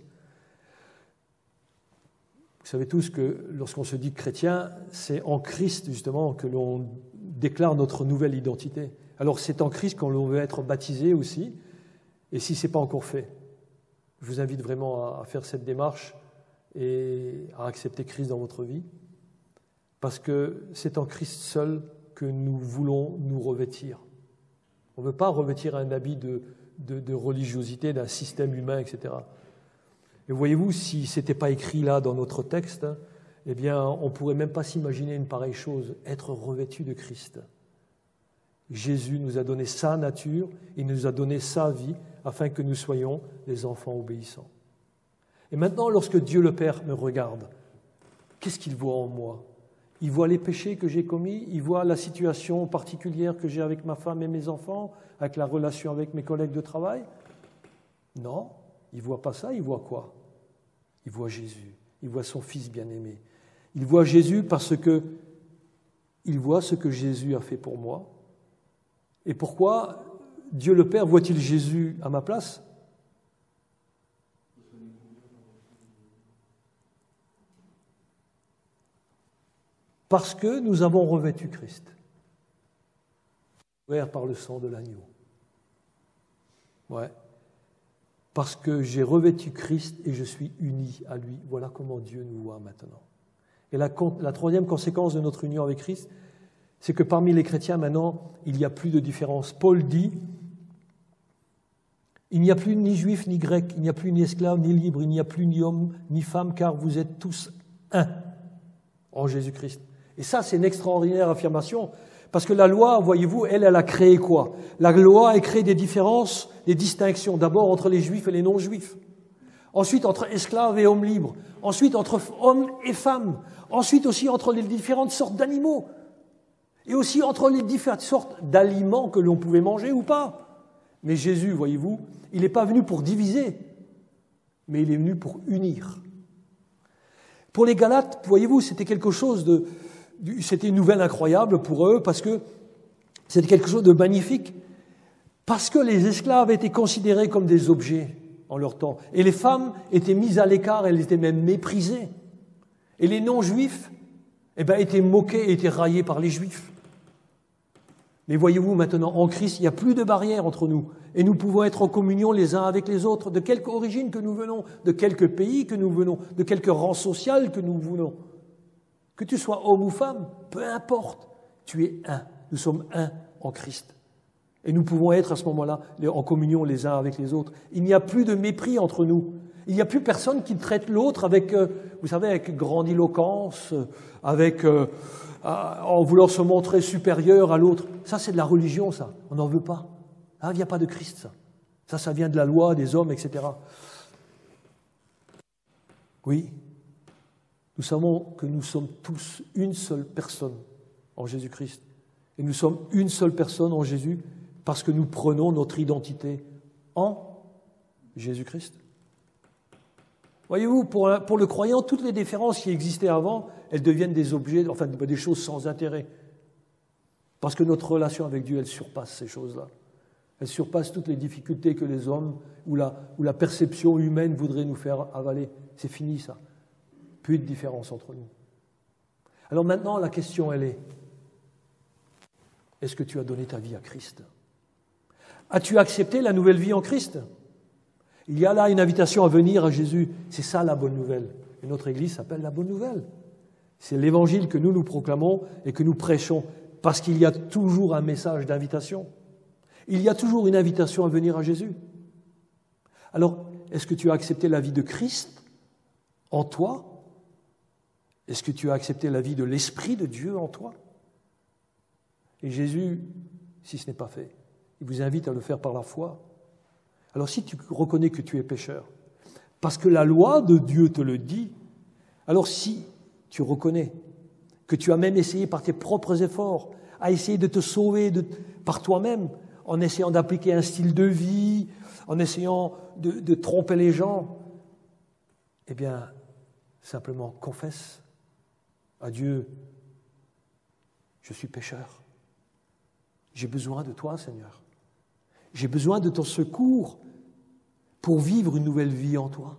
Vous savez tous que lorsqu'on se dit chrétien, c'est en Christ justement que l'on déclare notre nouvelle identité. Alors c'est en Christ qu'on veut être baptisé aussi, et si ce n'est pas encore fait, je vous invite vraiment à faire cette démarche et à accepter Christ dans votre vie, parce que c'est en Christ seul que nous voulons nous revêtir. On ne veut pas revêtir un habit de religiosité, d'un système humain, etc. Et voyez-vous, si ce n'était pas écrit là dans notre texte, eh bien, on ne pourrait même pas s'imaginer une pareille chose, être revêtu de Christ. Jésus nous a donné sa nature, il nous a donné sa vie, afin que nous soyons des enfants obéissants. Et maintenant, lorsque Dieu le Père me regarde, qu'est-ce qu'il voit en moi? Il voit les péchés que j'ai commis, il voit la situation particulière que j'ai avec ma femme et mes enfants, avec la relation avec mes collègues de travail? Non, il ne voit pas ça, il voit quoi? Il voit Jésus, il voit son Fils bien-aimé. Il voit Jésus parce que il voit ce que Jésus a fait pour moi. Et pourquoi Dieu le Père voit-il Jésus à ma place? Parce que nous avons revêtu Christ, couvert par le sang de l'agneau. Ouais. Parce que j'ai revêtu Christ et je suis uni à lui. Voilà comment Dieu nous voit maintenant. Et la troisième conséquence de notre union avec Christ, c'est que parmi les chrétiens maintenant, il n'y a plus de différence. Paul dit, il n'y a plus ni juif ni grec, il n'y a plus ni esclave ni libre, il n'y a plus ni homme ni femme, car vous êtes tous un en Jésus-Christ. Et ça, c'est une extraordinaire affirmation, parce que la loi, voyez-vous, elle a créé quoi? La loi a créé des différences, des distinctions, d'abord entre les juifs et les non-juifs, ensuite entre esclaves et hommes libres, ensuite entre hommes et femmes, ensuite aussi entre les différentes sortes d'animaux, et aussi entre les différentes sortes d'aliments que l'on pouvait manger ou pas. Mais Jésus, voyez-vous, il n'est pas venu pour diviser, mais il est venu pour unir. Pour les Galates, voyez-vous, c'était quelque chose c'était une nouvelle incroyable pour eux, parce que c'était quelque chose de magnifique, parce que les esclaves étaient considérés comme des objets en leur temps, et les femmes étaient mises à l'écart, elles étaient même méprisées, et les non-juifs étaient moqués et étaient raillés par les juifs. Mais voyez-vous, maintenant, en Christ, il n'y a plus de barrière entre nous, et nous pouvons être en communion les uns avec les autres, de quelque origine que nous venons, de quelque pays que nous venons, de quelque rang social que nous venons. Que tu sois homme ou femme, peu importe, tu es un. Nous sommes un en Christ. Et nous pouvons être à ce moment-là en communion les uns avec les autres. Il n'y a plus de mépris entre nous. Il n'y a plus personne qui traite l'autre avec, vous savez, avec grandiloquence, en voulant se montrer supérieur à l'autre. Ça, c'est de la religion, ça. On n'en veut pas. Ah, il n'y a pas de Christ, ça. Ça vient de la loi, des hommes, etc. Oui. Nous savons que nous sommes tous une seule personne en Jésus-Christ. Et nous sommes une seule personne en Jésus parce que nous prenons notre identité en Jésus-Christ. Voyez-vous, pour le croyant, toutes les différences qui existaient avant, elles deviennent des objets, enfin des choses sans intérêt. Parce que notre relation avec Dieu, elle surpasse ces choses-là. Elle surpasse toutes les difficultés que les hommes ou la perception humaine voudrait nous faire avaler. C'est fini, ça. Plus de différence entre nous. Alors maintenant, la question, elle est, est-ce que tu as donné ta vie à Christ? As-tu accepté la nouvelle vie en Christ? Il y a là une invitation à venir à Jésus. C'est ça la bonne nouvelle. Et notre Église s'appelle la bonne nouvelle. C'est l'évangile que nous proclamons et que nous prêchons, parce qu'il y a toujours un message d'invitation. Il y a toujours une invitation à venir à Jésus. Alors, est-ce que tu as accepté la vie de Christ en toi? Est-ce que tu as accepté la vie de l'Esprit de Dieu en toi? Et Jésus, si ce n'est pas fait, il vous invite à le faire par la foi. Alors si tu reconnais que tu es pécheur, parce que la loi de Dieu te le dit, alors si tu reconnais que tu as même essayé par tes propres efforts à essayer de te sauver par toi-même, en essayant d'appliquer un style de vie, en essayant de tromper les gens, eh bien, simplement confesse à Dieu, je suis pécheur. J'ai besoin de toi, Seigneur. J'ai besoin de ton secours pour vivre une nouvelle vie en toi.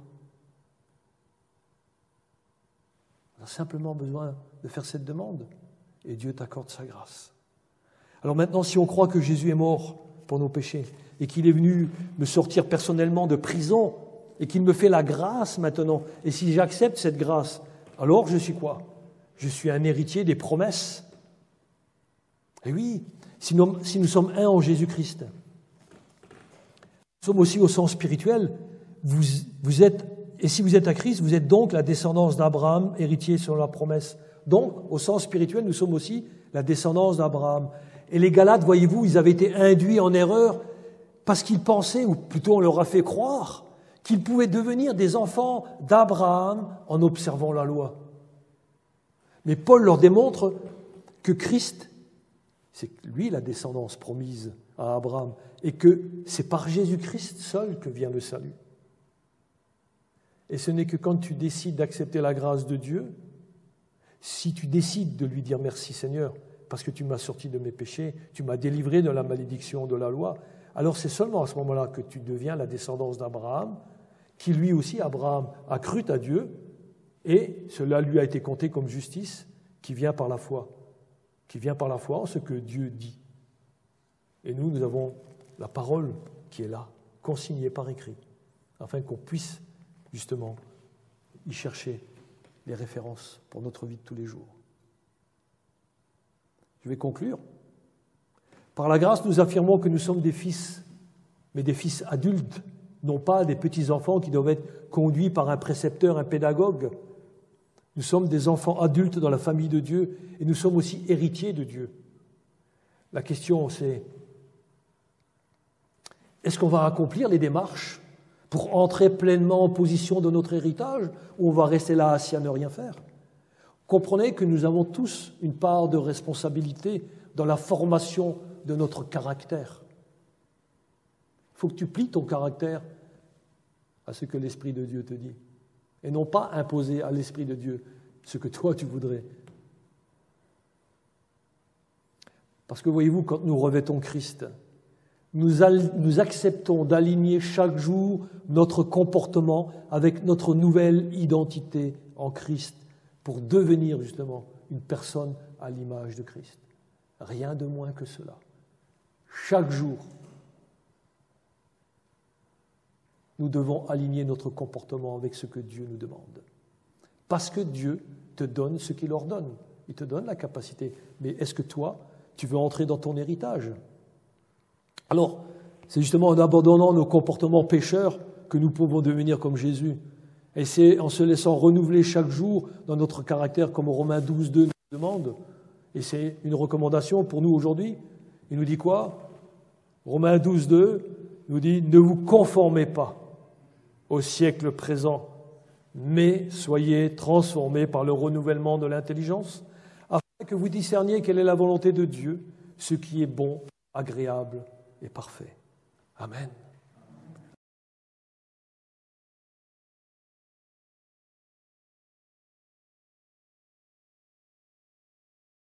On a simplement besoin de faire cette demande et Dieu t'accorde sa grâce. Alors maintenant, si on croit que Jésus est mort pour nos péchés et qu'il est venu me sortir personnellement de prison et qu'il me fait la grâce maintenant, et si j'accepte cette grâce, alors je suis quoi? Je suis un héritier des promesses. Et oui, si nous sommes un en Jésus-Christ, nous sommes aussi au sens spirituel. Vous êtes, et si vous êtes à Christ, vous êtes donc la descendance d'Abraham, héritier selon la promesse. Donc, au sens spirituel, nous sommes aussi la descendance d'Abraham. Et les Galates, voyez-vous, ils avaient été induits en erreur parce qu'ils pensaient, ou plutôt on leur a fait croire, qu'ils pouvaient devenir des enfants d'Abraham en observant la loi. Mais Paul leur démontre que Christ, c'est lui la descendance promise à Abraham, et que c'est par Jésus-Christ seul que vient le salut. Et ce n'est que quand tu décides d'accepter la grâce de Dieu, si tu décides de lui dire merci Seigneur, parce que tu m'as sorti de mes péchés, tu m'as délivré de la malédiction de la loi, alors c'est seulement à ce moment-là que tu deviens la descendance d'Abraham, qui lui aussi, Abraham, a cru à Dieu, et cela lui a été compté comme justice, qui vient par la foi en ce que Dieu dit. Et nous avons la parole qui est là, consignée par écrit, afin qu'on puisse justement y chercher les références pour notre vie de tous les jours. Je vais conclure. Par la grâce, nous affirmons que nous sommes des fils, mais des fils adultes, non pas des petits-enfants qui doivent être conduits par un précepteur, un pédagogue. Nous sommes des enfants adultes dans la famille de Dieu et nous sommes aussi héritiers de Dieu. La question, c'est est-ce qu'on va accomplir les démarches pour entrer pleinement en position de notre héritage ou on va rester là assis à ne rien faire? Comprenez que nous avons tous une part de responsabilité dans la formation de notre caractère. Il faut que tu plies ton caractère à ce que l'Esprit de Dieu te dit, et non pas imposer à l'Esprit de Dieu ce que toi tu voudrais. Parce que voyez-vous, quand nous revêtons Christ, nous acceptons d'aligner chaque jour notre comportement avec notre nouvelle identité en Christ pour devenir justement une personne à l'image de Christ. Rien de moins que cela. Chaque jour, nous devons aligner notre comportement avec ce que Dieu nous demande. Parce que Dieu te donne ce qu'il ordonne. Il te donne la capacité. Mais est-ce que toi, tu veux entrer dans ton héritage? Alors, c'est justement en abandonnant nos comportements pécheurs que nous pouvons devenir comme Jésus. Et c'est en se laissant renouveler chaque jour dans notre caractère, comme Romains 12, 2 nous demande. Et c'est une recommandation pour nous aujourd'hui. Il nous dit quoi? Romains 12, 2 nous dit « Ne vous conformez pas au siècle présent, mais soyez transformés par le renouvellement de l'intelligence, afin que vous discerniez quelle est la volonté de Dieu, ce qui est bon, agréable et parfait. » Amen.